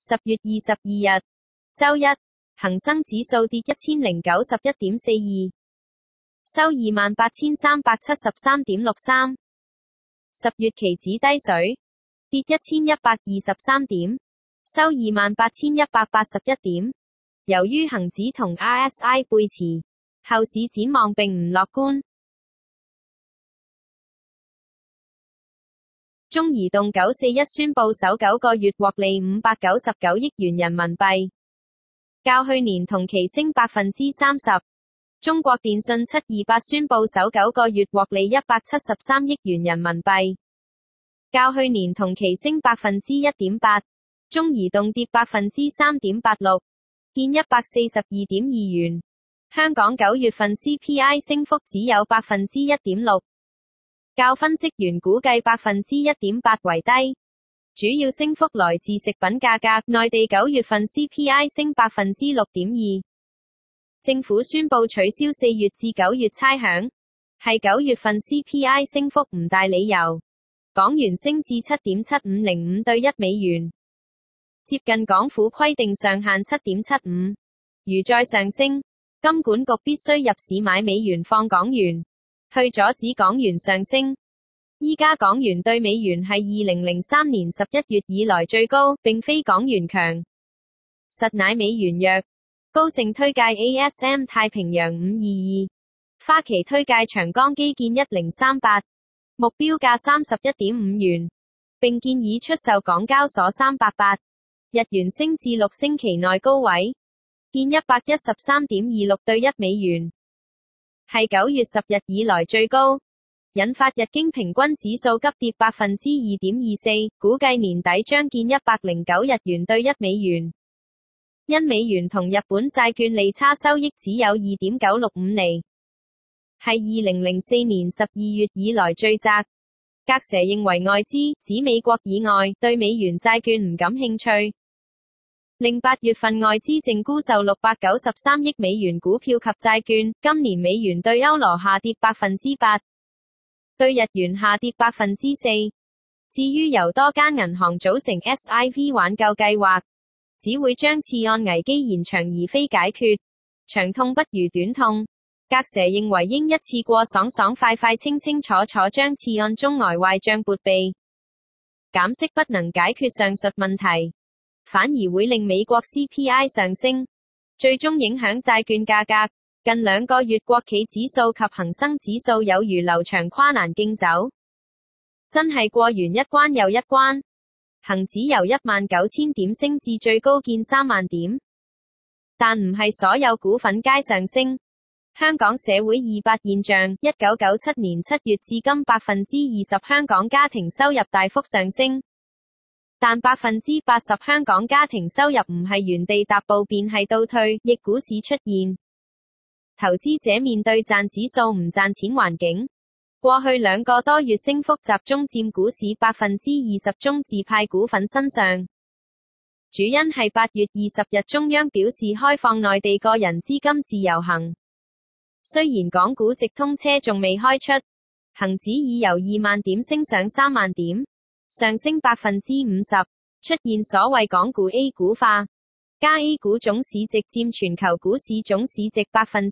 10月22日，周一，恒生指數跌1091.42，收28,373.63。10月期指低水，跌1123點，收28,181點。由於恒指同 RSI 背馳，後市展望並唔樂觀。中移動941宣布首9個月獲利599億元人民幣，較去年同期升30%。中國電信728宣布首9個月獲利173億元人民幣，較去年同期升1.8%。中移動跌3.86%，見142.2元。香港9月份 CPI 升幅只有1.6%，較分析員估計1.8%為低，主要升幅來自食品價格。內地9月份 CPI 升6.2%。政府宣布取消4月至9月差餉，係9月份 CPI 升幅唔大理由。港元升至7.7505對1美元，接近港府規定上限7.75，如再上升，金管局必須入市買美元放港元，去阻止港元上升。依家港元對美元係2003年11月以來最高，並非港元強，實乃美元弱。高盛推介 ASM 太平洋522，花旗推介長江基建1038，目標價31.5元，並建議出售港交所388。日元升至6星期內高位，見113.26對1美元，係9月10日以來最高，引發日經平均指數急跌2.24%，估計年底將見109日元對1美元。因美元同日本債券利差收益只有 2.965 厘，係2004年12月以來最窄。格蛇認為外資，指美國以外，對美元債券唔感興趣，令8月份外資淨沽售693億美元股票及債券。今年美元對歐羅下跌8%，對日元下跌4%。至於由多間銀行組成 SIV 挽救計劃，只會將次按危機延長而非解決，長痛不如短痛。格蛇認為應一次過爽快清楚將次按中呆壞賬撥備。減息不能解決上述問題，反而會令美國 CPI 上升，最終影響債券價格。近2個月國企指數及恒生指數有如流長跨欄競走，真係過完一關又一關。恒指由19000點升至最高見3萬點，但唔係所有股份皆上升。香港社會200現象，1997年7月至今20%香港家庭收入大幅上升，但80%香港家庭收入唔係原地踏步便係倒退，逆股市出現。投資者面對賺指數唔賺錢環境，過去2個多月升幅集中佔股市20%中自派股份身上，主因係8月20日中央表示開放內地個人資金自由行。雖然港股直通車仲未開出，恒指已由2萬點升上3萬點，上升50%，出現所謂港股 A 股化，加 A 股總市值佔全球股市總市值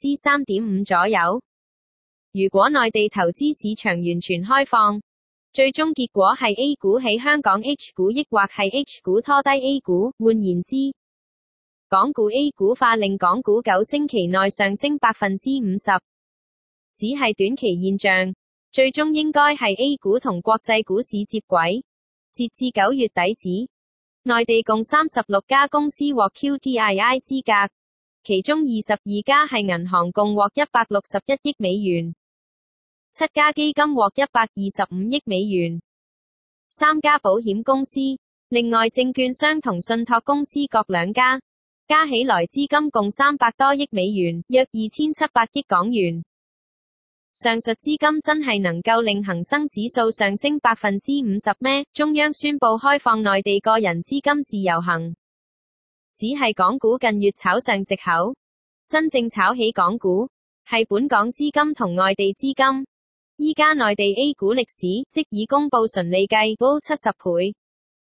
3.5%左右。如果內地投資市場完全開放，最終結果係 A 股喺香港 H 股，抑或係 H 股拖低 A 股。換言之，港股 A 股化令港股9星期內上升50%，只係短期現象，最終應該係 A 股同國際股市接軌。截至9月底止，內地共36家公司獲 QDII 資格，其中22家係銀行，共獲161億美元，7家基金獲125億美元，3家保險公司，另外證券商同信託公司各2家，加起來資金共300多億美元，約2700億港元。上述資金真係能夠令恒生指數上升50%咩？中央宣布開放內地個人資金自由行，只係港股近月炒上藉口，真正炒起港股係本港資金同外地資金。依家內地 A 股歷史即已公布純利計高70倍，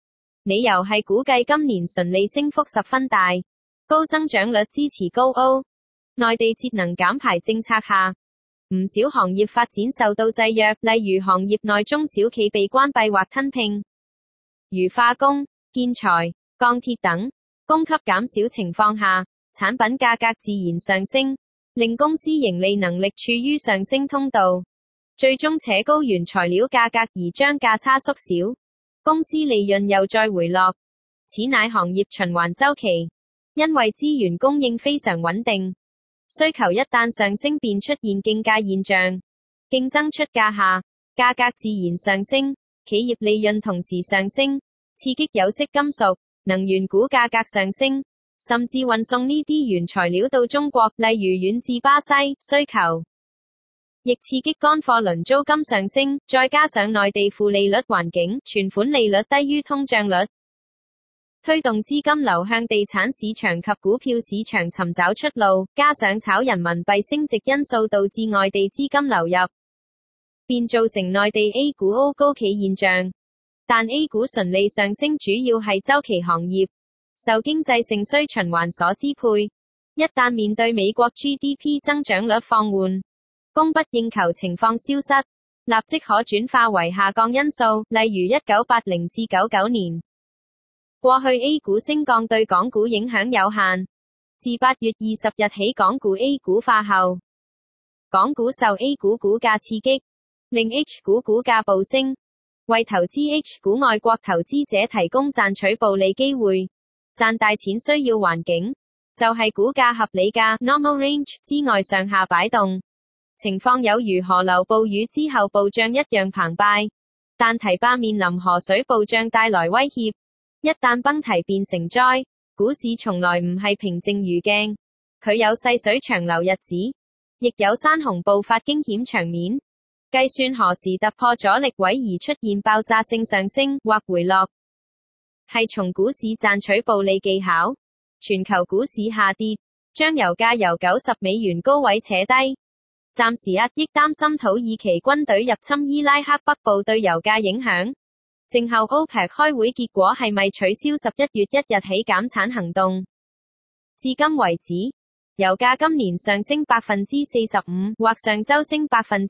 理由係估計今年純利升幅十分大，高增長率支持高 O。內地節能減排政策下，唔少行業發展受到制約，例如行業內中小企被關閉或吞併，如化工、建材、鋼鐵等，供給減少情況下，產品價格自然上升，令公司盈利能力處於上升通道，最終扯高原材料價格而將價差縮小，公司利潤又再回落。此乃行業循環週期，因為資源供應非常穩定，需求一旦上升便出現競價現象，競爭出價下，價格自然上升，企業利潤同時上升，刺激有色金屬、能源股價格上升，甚至運送呢啲原材料到中國，例如遠至巴西，需求亦刺激乾貨輪租金上升，再加上內地負利率環境，存款利率低於通脹率，推動資金流向地產市場及股票市場尋找出路，加上炒人民幣升值因素導致外地資金流入，便造成內地 A 股 O 高企現象。但 A 股純利上升主要係週期行業，受經濟盛衰循環所支配，一旦面對美國 GDP 增長率放緩，供不應求情況消失，立即可轉化為下降因素，例如1980至99年。過去 A 股升降對港股影響有限，自8月20日起港股 A 股化後，港股受 A 股股價刺激，令 H 股股價暴升，為投資 H 股外國投資者提供賺取暴利機會，賺大錢需要環境，就係股價合理價 normal range 之外上下擺動。情況有如河流暴雨之後暴漲一樣澎湃，但堤壩面臨河水暴漲帶來威脅，一旦崩堤變成災，股市從來唔係平靜如鏡，佢有細水長流日子，亦有山洪暴發驚險場面。計算何時突破阻力位而出現爆炸性上升或回落，係從股市賺取暴利技巧。全球股市下跌，將油價由$90高位扯低，暫時壓抑擔心土耳其軍隊入侵伊拉克北部對油價影響。靜候 OPEC 開會結果係咪取消11月1日起減產行動。至今為止，油價今年上升45%，或上周升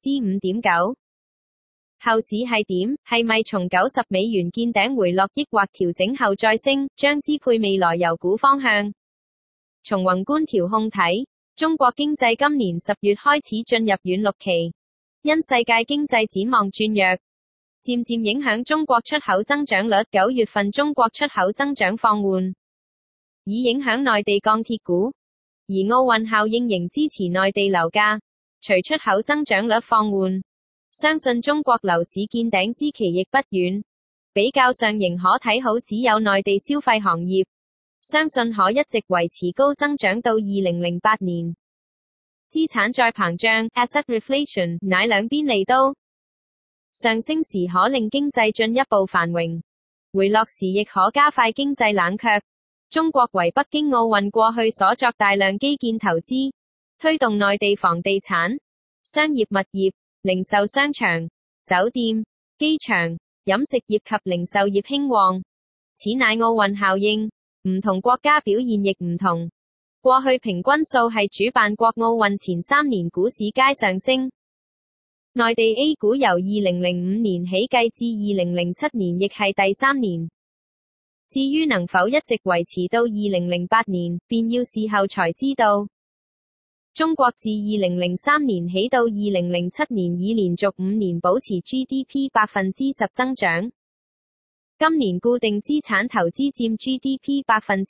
5.9%。後市係點？係咪從$90見頂回落，抑或調整後再升，將支配未來油股方向。從宏觀調控睇，中國經濟今年10月開始進入軟綠期，因世界經濟展望轉弱，漸漸影響中國出口增長率。9月份中國出口增長放緩，以影響內地鋼鐵股，而奧運效應仍支持內地樓價。隨出口增長率放緩，相信中國樓市見頂之期亦不遠。比較上仍可睇好只有內地消費行業，相信可一直維持高增長到2008年。資產再膨脹 asset reflation 乃兩邊利刀，上升時可令經濟進一步繁榮，回落時亦可加快經濟冷卻。中國為北京奧運過去所作大量基建投資，推動內地房地產、商業物業、零售商場、酒店、機場、飲食業及零售業興旺，此乃奧運效應。唔同國家表現亦唔同。過去平均數係主辦國奧運前3年股市皆上升。內地 A 股由2005年起計至2007年亦係第3年。至於能否一直維持到2008年，便要事後才知道。中國自2003年起到2007年已連續5年保持 GDP 10% 增長。今年固定資產投資佔 GDP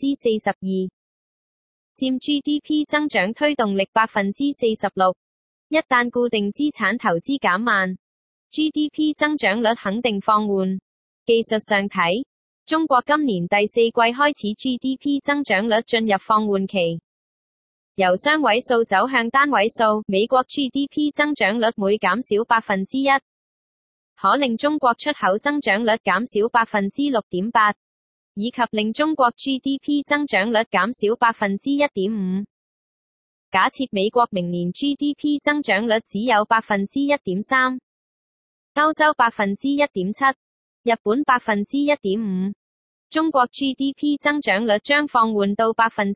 42%，佔 GDP 增長推動力 46%。一旦固定資產投資減慢， GDP 增長率肯定放緩。技術上睇，中國今年第4季開始 GDP 增長率進入放緩期，由雙位數走向單位數。美國 GDP 增長率每減少 1%， 可令中國出口增長率減少 6.8%， 以及令中國 GDP 增長率減少 1.5%。假設美國明年 GDP 增長率只有 1.3%， 歐洲 1.7%， 日本 1.5%， 中國 GDP 增長率將放緩到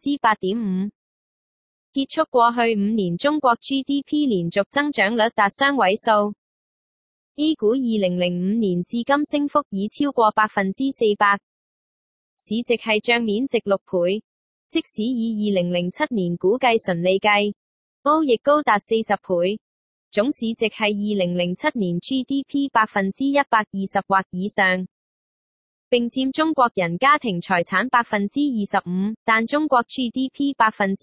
8.5%。結束過去5年中國 GDP 連續增長率達雙位數。A 股2005年至今升幅已超過400%，市值係帳面值6倍，即使以2007年估計純利計，O 亦高達40倍，總市值係2007年 GDP 120%或以上，並佔中國人家庭財產25%，但中國 GDP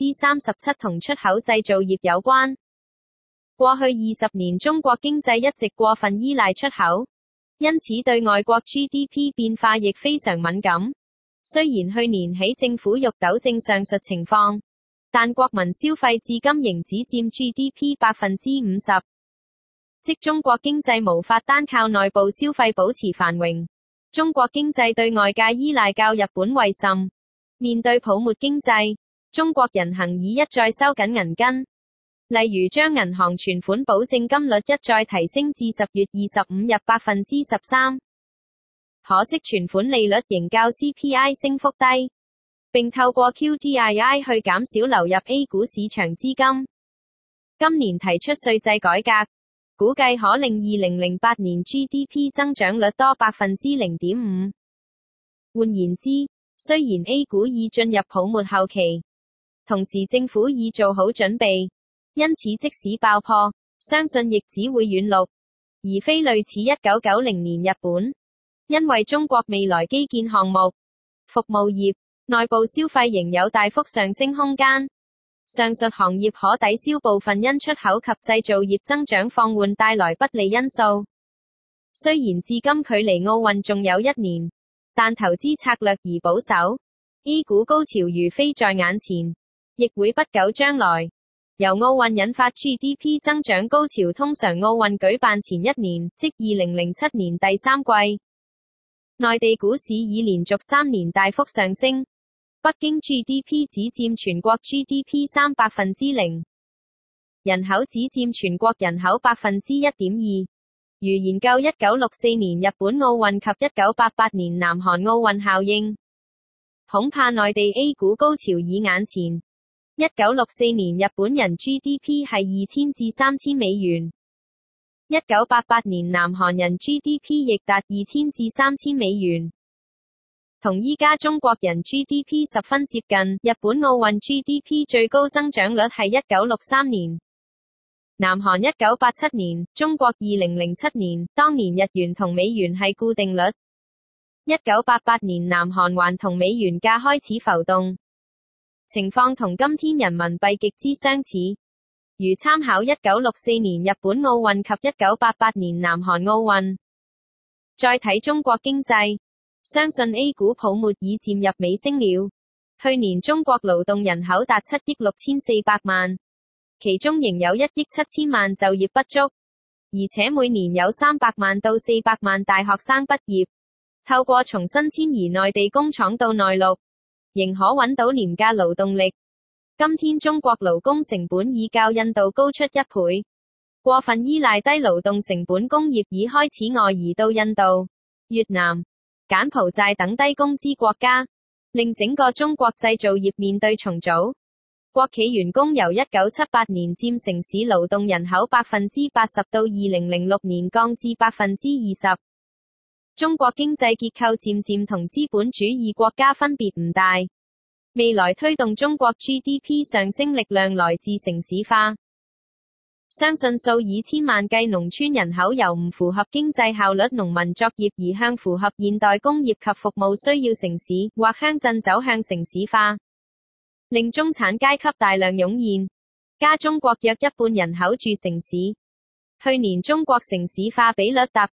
37%同出口製造業有關。過去20年中國經濟一直過分依賴出口，因此對外國 GDP 變化亦非常敏感。雖然去年起政府欲糾正上述情況，但國民消費至今仍只佔 GDP 50%，即中國經濟無法單靠內部消費保持繁榮。中國經濟對外界依賴較日本為甚。面對泡沫經濟，中國人行以一再收緊銀根。例如將銀行存款保證金率一再提升至10月25日 13%， 可惜存款利率仍較 CPI 升幅低，並透過 QDII 去減少流入 A 股市場資金。今年提出稅制改革，估計可令2008年 GDP 增長率多 0.5%。換言之，雖然 A 股已進入泡沫後期，同時政府已做好準備。因此即使爆破，相信亦只會遠陸，而非類似1990年日本。因為中國未來基建項目、服務業、內部消費仍有大幅上升空間。上述行業可抵消部分因出口及製造業增長放緩帶來不利因素。雖然至今距離奧運仲有1年，但投資策略而保守。A 股高潮如非在眼前，亦會不久將來。由奧運引發 GDP 增長高潮通常奧運舉辦前1年，即2007年第3季。內地股市已連續3年大幅上升，北京 GDP 只佔全國 GDP 0%，人口只佔全國人口 1.2%。如研究1964年日本奧運及1988年南韓奧運效應，恐怕內地 A 股高潮已眼前。1964年日本人 GDP 係2000至3000美元，1988年南韓人 GDP 亦達2000至3000美元，同依家中國人 GDP 十分接近。日本奧運 GDP 最高增長率係1963年，南韓1987年，中國2007年，當年日元同美元係固定率。1988年南韓還同美元價開始浮動。情況同今天人民幣極之相似，如參考1964年日本奧運及1988年南韓奧運。再睇中國經濟，相信 A 股泡沫已漸入尾聲了。去年中國勞動人口達7億6400萬，其中仍有1億7000萬就業不足，而且每年有300萬到400萬大學生畢業，透過重新遷移內地工廠到內陸，仍可揾到廉價勞動力。今天中國勞工成本已較印度高出1倍，過分依賴低勞動成本工業已開始外移到印度、越南、柬埔寨等低工資國家，令整個中國製造業面對重組。國企員工由1978年佔城市勞動人口 80% 到2006年降至 20%。中國經濟結構漸漸同資本主義國家分別唔大，未來推動中國 GDP 上升力量來自城市化。相信數以千萬計農村人口由唔符合經濟效率農民作業移向符合現代工業及服務需要城市或鄉鎮走向城市化，令中產階級大量湧現，加中國約一半人口住城市。去年中國城市化比率達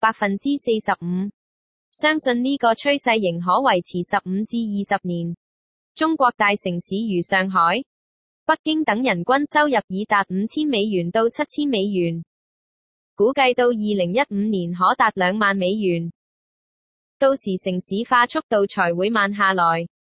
45%。相信呢個趨勢仍可維持15至20年。中國大城市如上海、北京等人均收入已達5000美元到7000美元，估計到2015年可達2萬美元。到時城市化速度才會慢下來。